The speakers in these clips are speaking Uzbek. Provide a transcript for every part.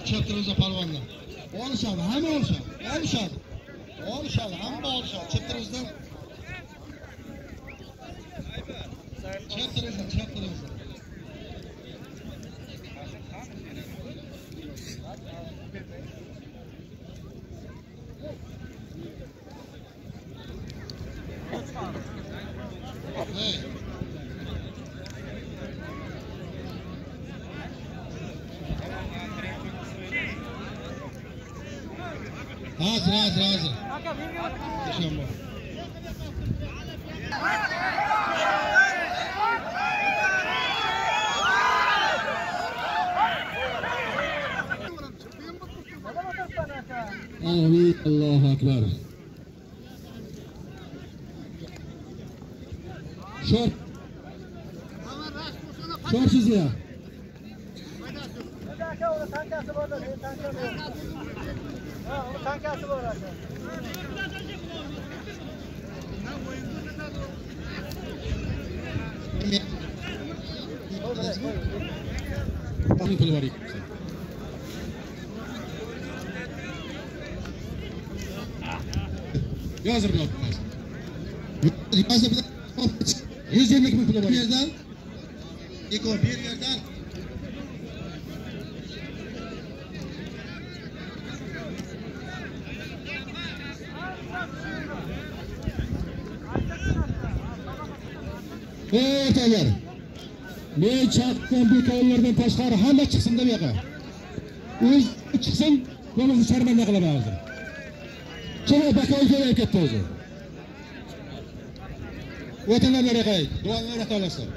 Çöptürüzde palvanlar. Oluşadı, hem oluşadı. Oluşadı. Oluşadı, hem oluşadı. Çöptürüzde. Çöptürüzde. Hey. Hazır. İnşallah. Amin. Allahu Ekber. Şortsuz ya. Tankası var. Bakın pulu var. Yazır bir yapmaz. Yazır bir de 120 bin pulu var. Bir yerden. Bir yerden. O'rtalar. Men chaqdan bu ko'llardan tashqari hamma chiqsin deb yoqa. O'z chiqsin, qo'limizni sharmanda qilaman hozir. Chora bakoy kelib ketdi o'zi. O'tinlar yoqay, duolar qilasiz.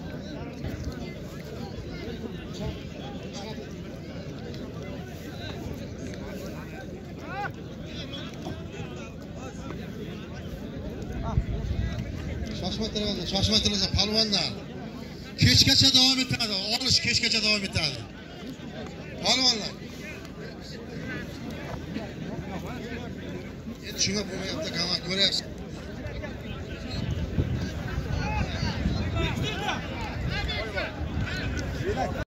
Şaşmatırınızda palvanlar. Kechgacha davom etadi. Olish kechgacha davom etadi. Palvanlar. Endi shunga bo'lmayapti, ko'ryapsiz.